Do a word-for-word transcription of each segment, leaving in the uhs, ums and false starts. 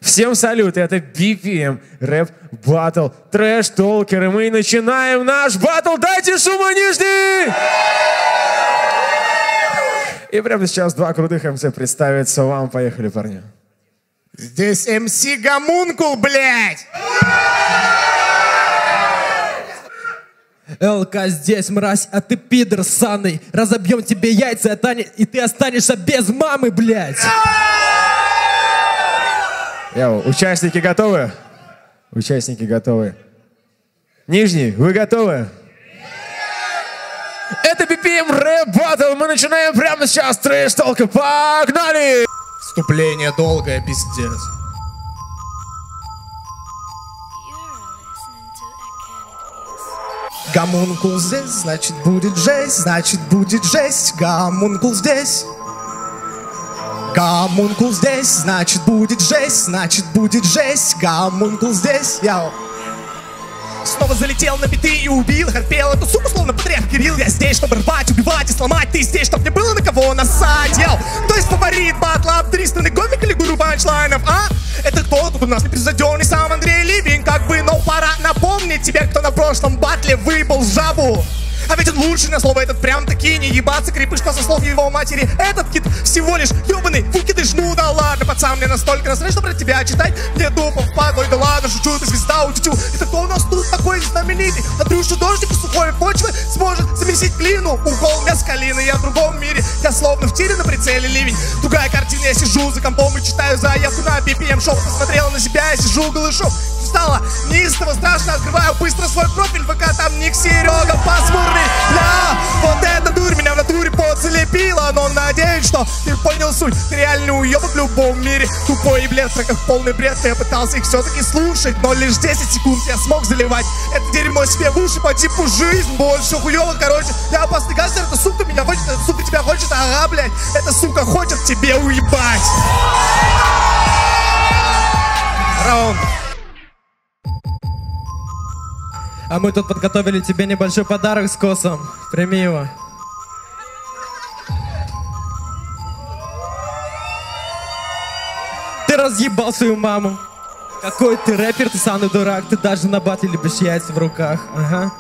Всем салют, это би пи эм Рэп Батл Трэш Толкер, и мы начинаем наш батл. Дайте шума нижний! И прямо сейчас два крутых эм си представятся вам. Поехали, парни. Здесь эм си Гомункул, блядь! ЛК здесь, мразь, а ты пидор ссаный. Разобьем тебе яйца, и ты останешься без мамы, блядь. Йоу, участники готовы? Участники готовы. Нижний, вы готовы? Это би пи эм Рэп Батл. Мы начинаем прямо сейчас. Трэш Толка. Погнали! Вступление долгое, пиздец. Гомункул здесь, значит будет жесть, значит будет жесть. Гомункул здесь. Гомункул здесь, значит будет жесть, значит будет жесть. Гомункул здесь, яу. Снова залетел на биты и убил, харпел эту суку, словно патриарх Кирилл. Я здесь, чтобы рвать, убивать и сломать. Ты здесь, чтоб не было на кого насать, яу. То есть фаворит батла, тристанный гомик или гуру панчлайнов, а? Это кто тут у нас непревзойденный сам Андрей Ливень, как бы, но пора напомнить тебе, кто на прошлом батле выпал жабу. А ведь он лучший на слово этот, прям таки не ебаться, крепышка со слов его матери. Этот кит всего лишь ебаный выкидыш. Ну да ладно, пацан, мне настолько насрать, что про тебя читать мне дупов падлой. Да ладно, шучу, ты звезда, утечу. Это кто у нас тут такой знаменитый? Андрюша дождик из сухой почвы сможет замесить глину. Укол мяскалины, я в другом мире. Я словно в тире на прицеле ливень. Другая картина, я сижу за компом и читаю заявку на би пи эм шоу. Посмотрела на себя, я сижу голышом. Стало неистово, страшно, открываю быстро свой профиль ВК, там ник Серега пасмурный. Да, вот эта дурь меня в натуре подзалепила, но надеюсь, что ты понял суть. Ты реальный уебок в любом мире. Тупой и блед, как полный бред. Я пытался их все-таки слушать, но лишь десять секунд я смог заливать это дерьмо себе в уши по типу жизнь. Больше хуёво, короче. Я опасный гангстер, эта сука меня хочет, эта сука тебя хочет, ага, блядь. Эта сука хочет тебе уебать. Раунд. А мы тут подготовили тебе небольшой подарок с косом. Прими его. Ты разъебал свою маму. Какой ты рэпер, ты самый дурак. Ты даже на батле любишь яйца в руках. Ага.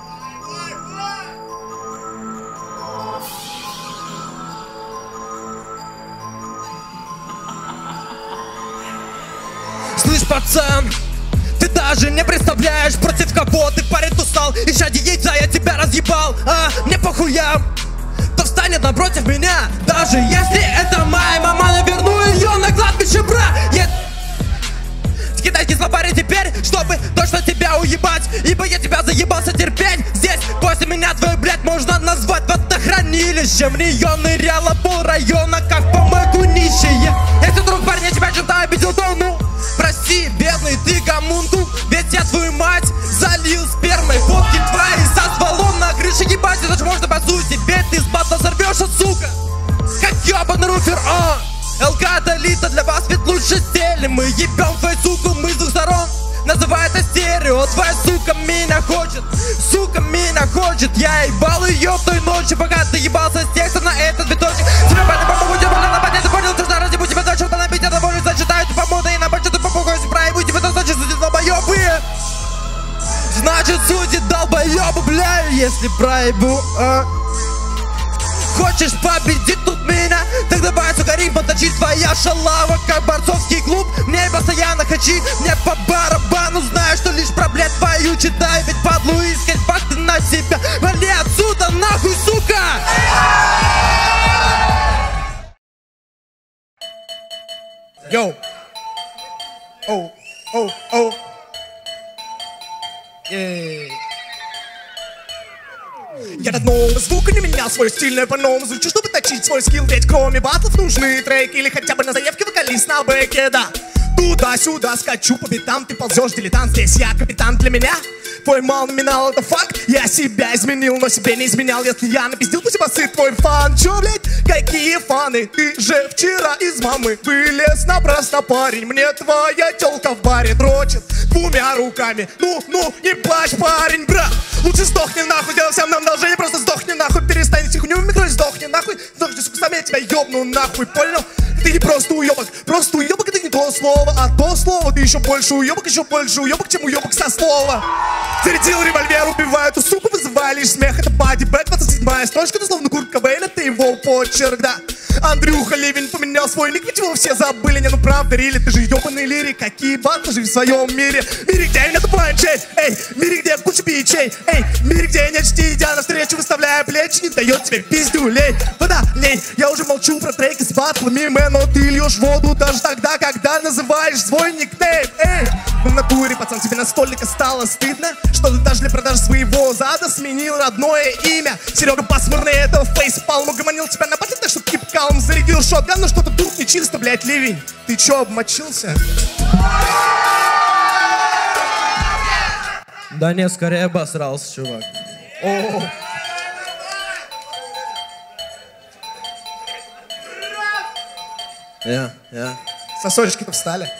Слышь, пацан, ты даже не представляешь, против кого ты, парень, устал. И чади яйца, я тебя разъебал, а мне похуя. Кто встанет напротив меня, даже если это моя мама, наверну ее на кладбище, бра. Я... Китайский слабарь теперь, чтобы точно тебя уебать, ибо я тебя заебался терпеть. Здесь после меня твою, блядь, можно назвать водохранилищем. В нее ныряло пол района, как помойку нищие. Если вдруг парня тебя чем-то обидел, то ну прости, бедный ты гомункул, ведь я твою мать залил спермой. Фотки твои со стволом на крыше, ебать, это же можно по сути. Ведь ты с батла сорвешься, сука, как ебаный руфер, а. ЛК Долита, для вас ведь лучше стели. Мы ебем твою суку, мы с двух сторон. Называй это стерео, твоя сука меня хочет. Сука меня хочет. Я ебал ее в той ночи, пока ты ебался с текста на этот цветочек. Тебе пойду помогу, тебе больно понять, ты понял, ты что ради тебя за что-то набить, это более зачитаю, ты помоду и на бочу, ты попугай, проебу тебе, это значит, судит долбоебы. Значит, судит долбоебы, бля, если проебу, а. Хочешь победить тут меня? Так давай, сука, рим поточить. Твоя шалава, как борцовский клуб. Мне постоянно хачи, мне по барабану. Знаю, что лишь проблем твою читай. Ведь падлу искать факты на себя. Вали отсюда, нахуй, сука! Йоу. Оу, оу, оу. Ей. Я до нового звука не менял свой стиль, но я по-новому звучу, чтобы точить свой скилл. Ведь кроме батлов нужны треки или хотя бы на заявке вокалист на бэке, да. Туда-сюда скачу по битам, ты ползешь, дилетант, здесь я капитан. Для меня твой мал номинал, это факт. Я себя изменил, но себе не изменял. Если я напиздил, пусть посыт твой фан. Чё, блядь, какие фаны? Ты же вчера из мамы вылез напрасно, парень. Мне твоя тёлка в баре дрочит двумя руками. Ну, ну, не плачь, парень, брат. Лучше сдохни нахуй, делай всем нам должение. Просто сдохни нахуй, перестань хуйню в микро, сдохни нахуй. Сдохни, сука, сам я тебя ёбну нахуй, понял? Ты не просто уёбок, просто уёбок, это не то то слово, а то слово. Ты еще больше уебок, еще больше уебок, чем уебок со слова. Зарядил револьвер, убиваю эту суку, вызывай лишь смех. Это Бадди Бэк, двадцать седьмая строчка, ты словно Курт Кобейн, это его почерк, да. Андрюха Левин поменял свой ник, ведь его все забыли. Не, ну правда, рили, ты же ебаный лирик. Какие баты, живи в своем мире. Мире, где нет панчей, эй, мире, где куча бичей, эй, мире, где нет чти, идя навстречу, выставляя плечи, не дает тебе пиздюлей. Вода, лей, я уже молчу про треки с батлами, мэн, но ты льешь воду даже тогда, когда называешь свой никнейм, эй. В натуре, пацан, тебе настолько стало стыдно, что ты даже для продажи своего зада сменил родное имя. Серега пасмурный, этого фейспалм угомонил тебя на батле, так что keep calm. Зарядил шотган, но что-то тут нечисто, блять, ливень. Ты чё, обмочился? Да не, скорее обосрался, чувак. О. Я, я. Сосочки-то встали.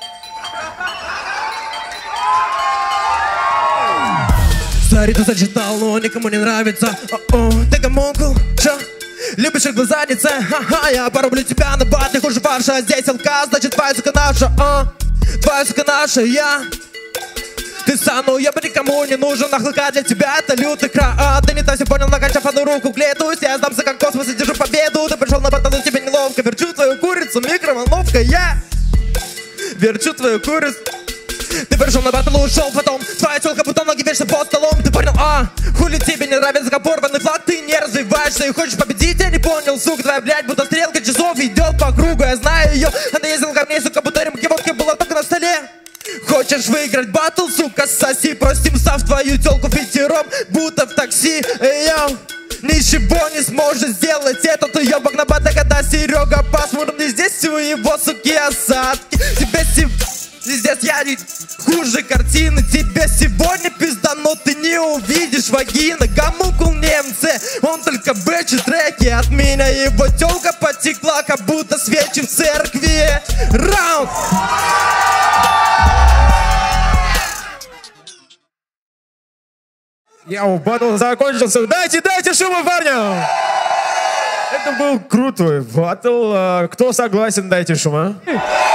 Старый ты зачитал, но никому не нравится. О-о, ты гомункул, чё? Любишь их заднице? Ха-ха, я порублю тебя на бат, не хуже ваша. Здесь ЛК, значит твоя сука наша, а? Твоя сука наша, я. Ты сам, ну я бы никому не нужен, нахлыка для тебя это лютый крах. А ты не так все понял, накачав одну руку, клетуюсь, я сдамся как космос и держу победу. Ты пришел на борт, но тебе неловко, верчу твою курицу, микроволновка, я. Верчу твою курицу. Ты пришел на батл и ушел потом. Твоя телка будто ноги вечно под столом. Ты понял, а? Хули тебе не нравится, как порванный флаг. Ты не развиваешься и хочешь победить. Я не понял, сука, твоя, блядь, будто стрелка часов идет по кругу. Я знаю ее, она ездила ко мне, сука, будто рюмки водки была только на столе. Хочешь выиграть батл, сука, соси. Простим, став твою телку пятером, будто в такси. Эй, йоу. Ничего не сможет сделать этот уебок на бата, когда Серега пасмурный. Здесь у его, суки, осадки. Тебе сегодня... Здесь я не хуже картины. Тебе сегодня пизда, но ты не увидишь вагина. Гомункул немцы, он только бэчит треки от меня. Его тёлка потекла, как будто свечи в церкви. Раунд! Яу, батл закончился. Дайте, дайте шума парням! Это был крутой батл. Кто согласен, дайте шума.